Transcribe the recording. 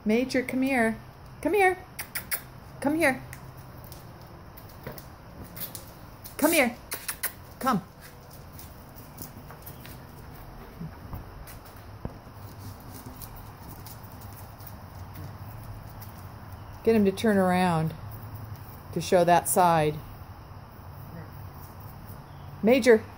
Major, come here. Come here. Come here. Come here. Come. Get him to turn around to show that side. Major.